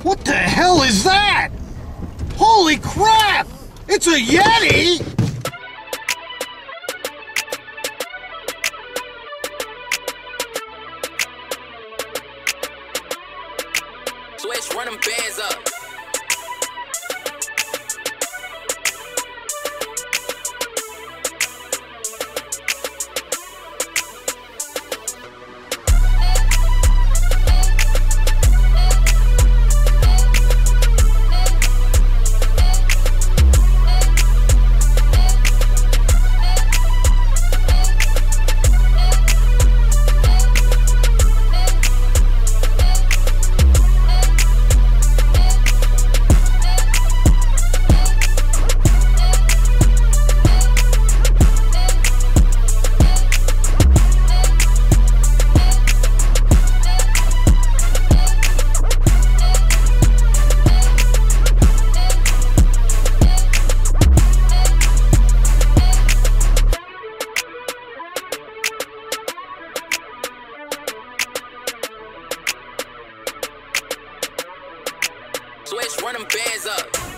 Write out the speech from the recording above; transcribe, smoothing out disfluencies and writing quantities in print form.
What the hell is that? Holy crap! It's a YETI! Swish, run them bands up. Swish, run them bands up.